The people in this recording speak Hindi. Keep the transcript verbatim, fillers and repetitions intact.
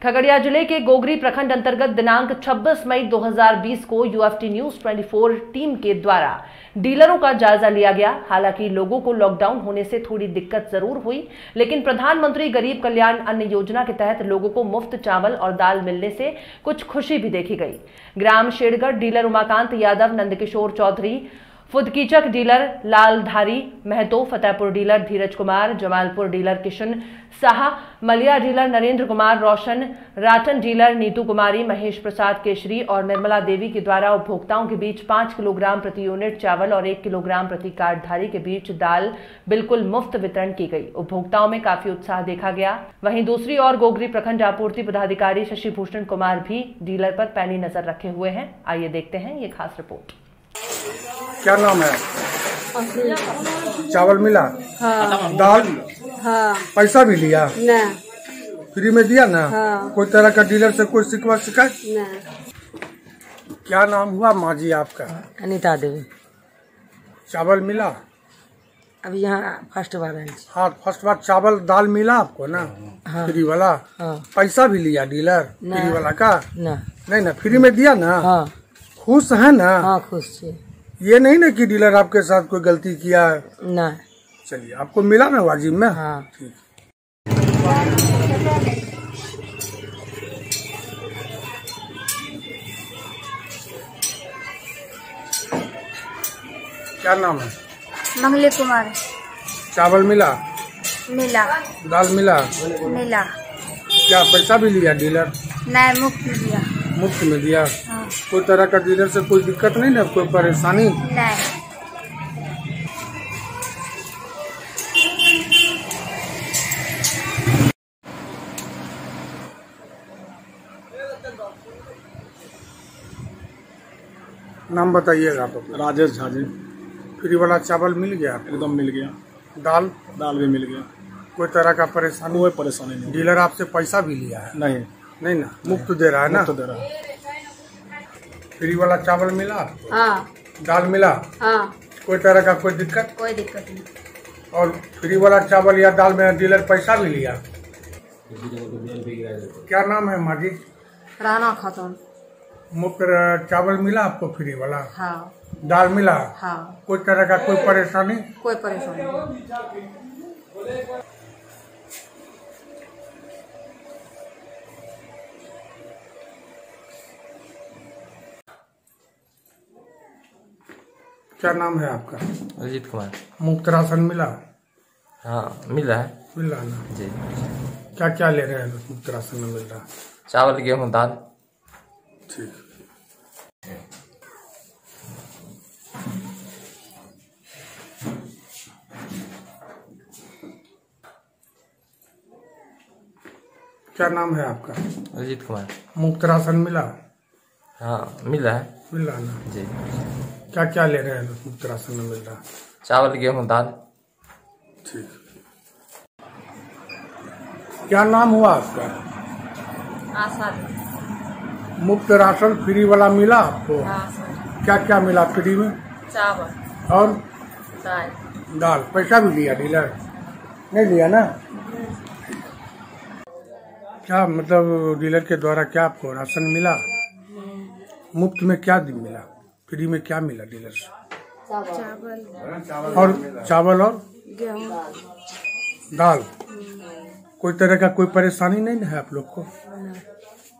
खगड़िया जिले के गोगरी प्रखंड अंतर्गत दिनांक छब्बीस मई दो हज़ार बीस को यूएफटी न्यूज चौबीस टीम के द्वारा डीलरों का जायजा लिया गया। हालांकि लोगों को लॉकडाउन होने से थोड़ी दिक्कत जरूर हुई, लेकिन प्रधानमंत्री गरीब कल्याण अन्न योजना के तहत लोगों को मुफ्त चावल और दाल मिलने से कुछ खुशी भी देखी गई। ग्राम Shergarh dealer Umakant Yadav, Nandkishore Chaudhary, Phudkichak dealer Laldhari Mahto, Fatehpur dealer Dheeraj Kumar, Jamalpur dealer Kishan Saha, Maliya dealer Narendra Kumar Roshan, Ratan dealer Neetu Kumari, Mahesh Prasad Keshri और निर्मला देवी के द्वारा उपभोक्ताओं के बीच पाँच किलोग्राम प्रति यूनिट चावल और एक किलोग्राम प्रति कार्डधारी के बीच दाल बिल्कुल मुफ्त वितरण की गई। उपभोक्ताओं में काफी उत्साह देखा गया। वहीं दूसरी ओर गोगरी प्रखंड आपूर्ति पदाधिकारी शशि भूषण कुमार भी डीलर पर पैनी नजर रखे हुए हैं। आइए देखते हैं ये खास रिपोर्ट। क्या नाम है? चावल मिला? हाँ। दाल? हाँ। पैसा भी लिया? ना। फ्री में दिया ना? हाँ। कोई तरह का डीलर से कोई शिकवा शिकायत? ना। क्या नाम हुआ माँ जी आपका? अनीता देवी। चावल मिला? अभी यहाँ फर्स्ट बार है। हाँ, फर्स्ट बार चावल दाल मिला आपको ना? हाँ। फ्री वाला? हाँ। पैसा भी लिया डीलर फ्री वाला का? ना। नहीं ना, फ्री में दिया ना? हाँ। खुश है ना? हाँ, खुश है। ये नहीं ना कि डीलर आपके साथ कोई गलती किया है? ना। चलिए, आपको मिला ना वाजिब में? हाँ। ठीक। क्या नाम है? मंगली कुमार। चावल मिला? मिला। दाल मिला? मिला। क्या पैसा भी लिया डीलर? नहीं, मुफ्त दिया। मुफ्त में दिया? हाँ। कोई तरह का डीलर से कोई दिक्कत नहीं ना, कोई परेशानी? नहीं। नाम बताइएगा आप? राजेश झा जी। फ्री वाला चावल मिल गया? एकदम मिल गया। दाल? दाल भी मिल गया। कोई तरह का परेशानी? कोई परेशानी नहीं। डीलर आपसे पैसा भी लिया है? नहीं। नहीं ना, मुफ्त दे रहा है ना? मुफ्त दे रहा है। फ्री वाला चावल मिला? हाँ। दाल मिला? हाँ। कोई तरह का कोई दिक्कत? कोई दिक्कत नहीं। और फ्री वाला चावल या दाल में डीलर पैसा भी लिया? क्या नाम है माँ जी? राना खातून। मुफ्त चावल मिला आपको फ्री वाला? हाँ। दाल मिला? हाँ। कोई तरह का कोई परेशानी? कोई परेशानी नहीं। क्या नाम है आपका? अजीत कुमार। मुफ्त राशन मिला? हाँ, मिल रहा है। मिल रहा ना जी। क्या क्या ले रहे हैं मुफ्त राशन में मिल रहा? चावल, गेहूँ, दाल। ठीक। क्या नाम है आपका? अजीत कुमार। मुफ्त राशन मिला? हाँ, मिल रहा है। मिल रहा ना जी। क्या क्या ले रहे हैं मुफ्त राशन में मिल रहा? चावल, गेहूँ, दाल। ठीक। क्या नाम हुआ आपका? आशा। मुफ्त राशन फ्री वाला मिला आपको? हाँ सर। क्या क्या मिला फ्री में? चावल और दाल। दाल। पैसा भी लिया डीलर? नहीं लिया ना? क्या मतलब डीलर के द्वारा क्या आपको राशन मिला? मुफ्त में क्या दिन मिला? फ्री में क्या मिला डीलर से? चावल और चावल और गेहूँ दाल। कोई तरह का कोई परेशानी नहीं है आप लोग को?